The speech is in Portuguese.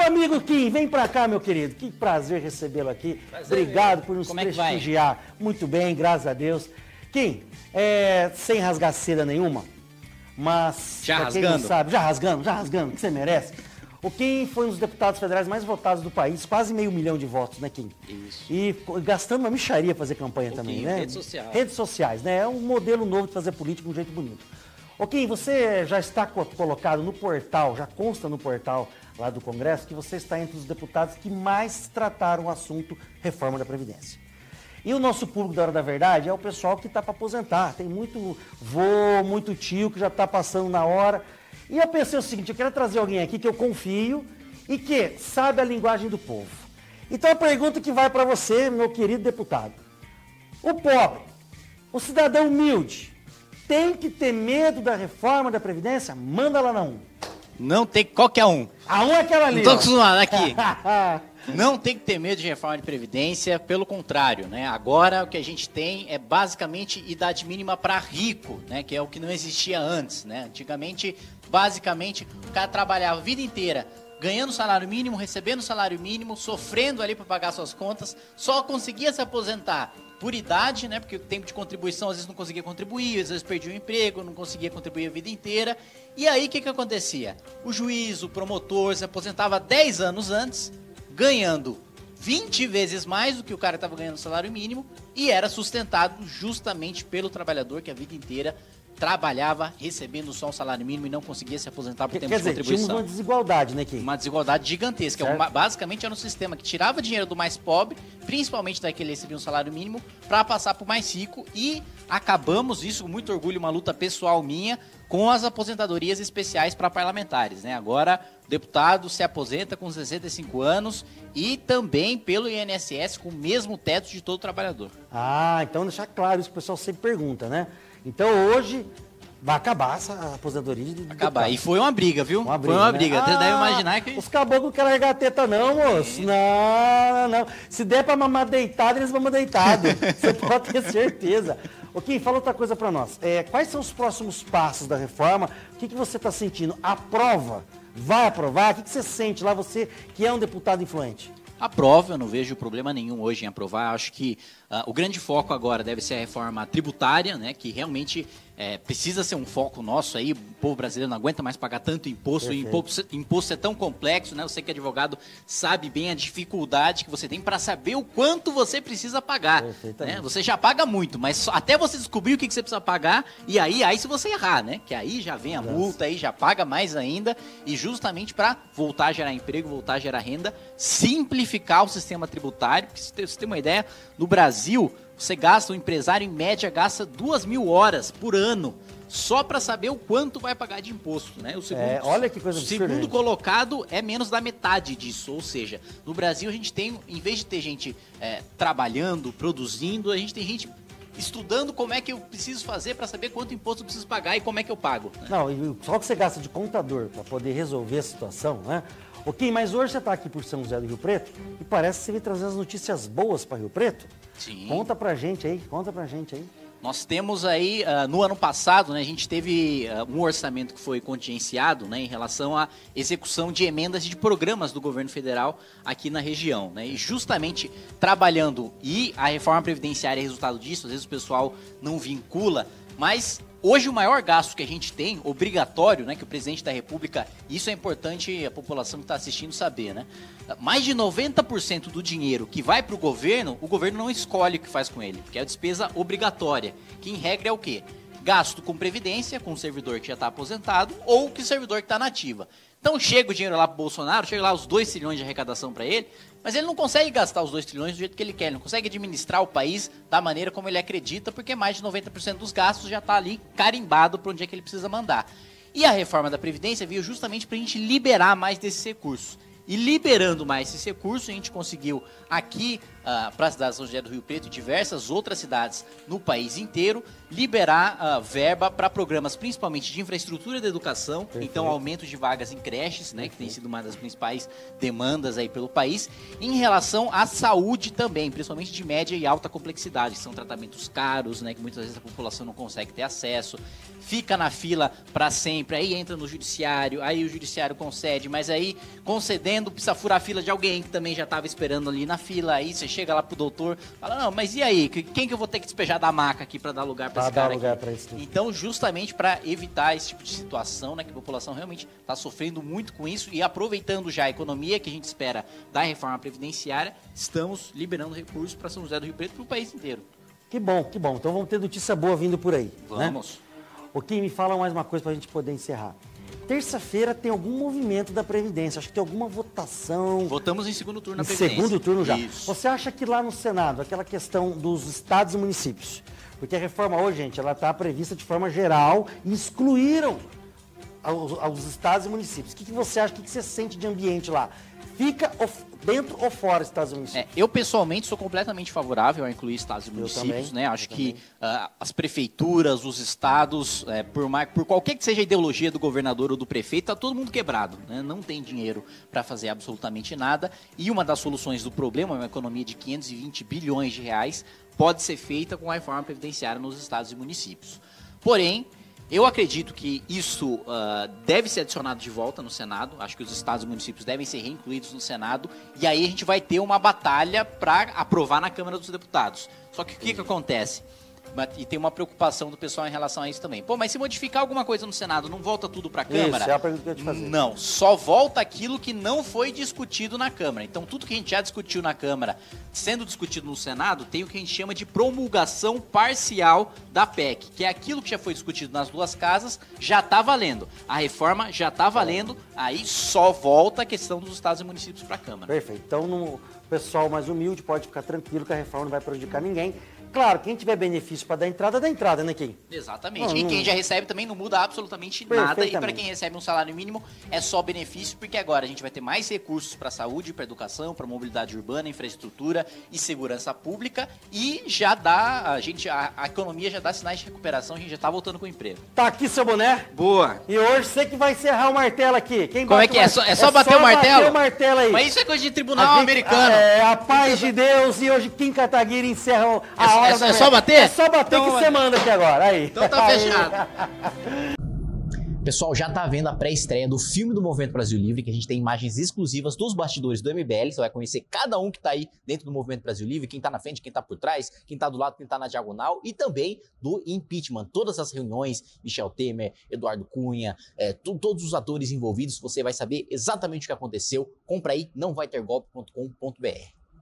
amigo Kim, vem pra cá, meu querido. Que prazer recebê-lo aqui. Obrigado por nos prestigiar. Muito bem, graças a Deus. Kim, sem rasgar seda nenhuma, mas já pra quem rasgando. não sabe, já rasgando, que você merece. O Kim foi um dos deputados federais mais votados do país, quase 500 mil de votos, né, Kim? Isso. E gastando uma mixaria fazer campanha também, né? Redes sociais. Redes sociais, né? É um modelo novo de fazer política de um jeito bonito. Ô, Kim, você já está colocado no portal, já consta no portal lá do Congresso, que você está entre os deputados que mais trataram o assunto reforma da Previdência. E o nosso público da Hora da Verdade é o pessoal que está para aposentar. Tem muito vô, muito tio que já está passando na hora. E eu pensei o seguinte, eu quero trazer alguém aqui que eu confio e que sabe a linguagem do povo. Então a pergunta que vai para você, meu querido deputado. O pobre, o cidadão humilde, tem que ter medo da reforma da Previdência? Manda lá na 1. Não tem qualquer um. A 1 é aquela ali. Não tô acostumado aqui. Não tem que ter medo de reforma de Previdência, pelo contrário, né? Agora o que a gente tem é basicamente idade mínima para rico, né? Que é o que não existia antes, né? Antigamente, basicamente, o cara trabalhava a vida inteira ganhando salário mínimo, recebendo salário mínimo, sofrendo ali para pagar suas contas, só conseguia se aposentar por idade, né? Porque o tempo de contribuição às vezes não conseguia contribuir, às vezes perdia o emprego, não conseguia contribuir a vida inteira. E aí o que acontecia? O juiz, o promotor se aposentava 10 anos antes, ganhando 20 vezes mais do que o cara estava ganhando salário mínimo e era sustentado justamente pelo trabalhador que a vida inteira trabalhava recebendo só um salário mínimo e não conseguia se aposentar por tempo de contribuição. Tínhamos uma desigualdade, né, Kim? Uma desigualdade gigantesca. Basicamente era um sistema que tirava dinheiro do mais pobre, principalmente daquele que recebia um salário mínimo, para passar para o mais rico e acabamos, isso com muito orgulho, uma luta pessoal minha, com as aposentadorias especiais para parlamentares, né? Agora, o deputado se aposenta com 65 anos e também pelo INSS com o mesmo teto de todo trabalhador. Ah, então deixar claro isso que o pessoal sempre pergunta, né? Então hoje vai acabar essa aposentadoria de acabar. deputado. E foi uma briga, viu? Uma briga, foi uma né? briga. Você deve imaginar que... Os caboclos não querem largar a teta não, moço. Não. Se der pra mamar deitado, eles mamam deitado. Você pode ter certeza. Ô, Kim, fala outra coisa pra nós. Quais são os próximos passos da reforma? O que você tá sentindo? Aprova? Vai aprovar? O que você sente lá, você que é um deputado influente? Aprova, eu não vejo problema nenhum hoje em aprovar. Acho que o grande foco agora deve ser a reforma tributária, né, que realmente precisa ser um foco nosso aí. O povo brasileiro não aguenta mais pagar tanto imposto. Perfeito. O imposto é tão complexo, né? Você que é advogado sabe bem a dificuldade que você tem para saber o quanto você precisa pagar. Né? Você já paga muito, mas até você descobrir o que você precisa pagar, e aí se você errar, né? Que aí já vem a multa, aí já paga mais ainda, e justamente para voltar a gerar emprego, voltar a gerar renda, simplificar o sistema tributário. Porque se você tem uma ideia, no Brasil, o empresário em média gasta 2.000 horas por ano só para saber o quanto vai pagar de imposto, né? Olha que coisa O segundo colocado é menos da metade disso, ou seja, no Brasil a gente tem, em vez de ter gente trabalhando, produzindo, a gente tem gente estudando como é que eu preciso fazer para saber quanto imposto eu preciso pagar e como é que eu pago. Né? Não, e só que você gasta de contador para poder resolver a situação, né? Ok, mas hoje você está aqui por São José do Rio Preto e parece que você vem trazer as notícias boas para Rio Preto. Sim. Conta pra gente aí. Nós temos aí, no ano passado, né, a gente teve um orçamento que foi contingenciado, né, em relação à execução de emendas de programas do governo federal aqui na região. Né, e justamente trabalhando, e a reforma previdenciária é resultado disso, às vezes o pessoal não vincula, mas hoje o maior gasto que a gente tem, obrigatório, né, que o presidente da República, isso é importante a população que está assistindo saber, né? Mais de 90% do dinheiro que vai para o governo não escolhe o que faz com ele, que é a despesa obrigatória, que em regra é o quê? Gasto com previdência, com o servidor que já está aposentado, ou com o servidor que está na ativa. Então chega o dinheiro lá para o Bolsonaro, chega lá os 2 trilhões de arrecadação para ele, mas ele não consegue gastar os 2 trilhões do jeito que ele quer, ele não consegue administrar o país da maneira como ele acredita, porque mais de 90% dos gastos já está ali carimbado para onde é que ele precisa mandar. E a reforma da Previdência veio justamente para a gente liberar mais desses recursos. E liberando mais esses recursos, a gente conseguiu aqui para a cidade de São José do Rio Preto e diversas outras cidades no país inteiro, liberar verba para programas principalmente de infraestrutura da educação, então aumento de vagas em creches, né, que tem sido uma das principais demandas aí pelo país, em relação à saúde também, principalmente de média e alta complexidade, que são tratamentos caros, né, que muitas vezes a população não consegue ter acesso, fica na fila para sempre, aí entra no judiciário, aí o judiciário concede, mas aí concedendo precisa furar a fila de alguém que também já estava esperando ali na fila, aí você chega lá pro doutor, fala, não, mas e aí, quem que eu vou ter que despejar da maca aqui para dar lugar para esse cara aqui? Então, justamente para evitar esse tipo de situação, né, que a população realmente está sofrendo muito com isso e aproveitando já a economia que a gente espera da reforma previdenciária, estamos liberando recursos para São José do Rio Preto para o país inteiro. Que bom, que bom. Então vamos ter notícia boa vindo por aí. Vamos. Né? Ok, me fala mais uma coisa para a gente poder encerrar. Terça-feira tem algum movimento da Previdência, acho que tem alguma votação. Votamos em segundo turno na Previdência. Segundo turno já. Isso. Você acha que lá no Senado, aquela questão dos estados e municípios, porque a reforma hoje, gente, ela está prevista de forma geral e excluíram os estados e municípios. O que você acha, o que você sente de ambiente lá? Fica dentro ou fora estados e municípios? Eu, pessoalmente, sou completamente favorável a incluir estados e municípios, né? Acho que as prefeituras, os estados, por qualquer que seja a ideologia do governador ou do prefeito, tá todo mundo quebrado, né? Não tem dinheiro para fazer absolutamente nada. E uma das soluções do problema, uma economia de 520 bilhões de reais, pode ser feita com a reforma previdenciária nos estados e municípios. Porém, eu acredito que isso deve ser adicionado de volta no Senado. Acho que os estados e municípios devem ser reincluídos no Senado. E aí a gente vai ter uma batalha para aprovar na Câmara dos Deputados. Só que o que acontece? E tem uma preocupação do pessoal em relação a isso também. Pô, mas se modificar alguma coisa no Senado, não volta tudo para a Câmara? Isso, é a pergunta que eu ia te fazer. Não, só volta aquilo que não foi discutido na Câmara. Então, tudo que a gente já discutiu na Câmara, sendo discutido no Senado, tem o que a gente chama de promulgação parcial da PEC, que é aquilo que já foi discutido nas duas casas, já está valendo. A reforma já está valendo, aí só volta a questão dos estados e municípios para a Câmara. Perfeito. Então, o pessoal mais humilde pode ficar tranquilo que a reforma não vai prejudicar ninguém. Claro, quem tiver benefício para dar entrada, né, Kim? Exatamente. E quem já recebe também não muda absolutamente nada. E para quem recebe um salário mínimo é só benefício, porque agora a gente vai ter mais recursos para saúde, para educação, para mobilidade urbana, infraestrutura e segurança pública. E já dá, a economia já dá sinais de recuperação, a gente já tá voltando com o emprego. Tá aqui seu boné. Boa. E hoje você que vai encerrar o martelo aqui. Quem Como é que é? É só bater o martelo? Bater o martelo aí. Mas isso é coisa de tribunal americano. A paz de Deus. E hoje Kim Kataguiri encerra a É só bater? É só bater então, que você manda aqui agora. Aí. Então tá fechado. Pessoal, já tá vendo a pré-estreia do filme do Movimento Brasil Livre, que a gente tem imagens exclusivas dos bastidores do MBL. Você vai conhecer cada um que tá aí dentro do Movimento Brasil Livre, quem tá na frente, quem tá por trás, quem tá do lado, quem tá na diagonal, e também do impeachment. Todas as reuniões, Michel Temer, Eduardo Cunha, todos os atores envolvidos, você vai saber exatamente o que aconteceu. Compra aí, nãovaitergolpe.com.br.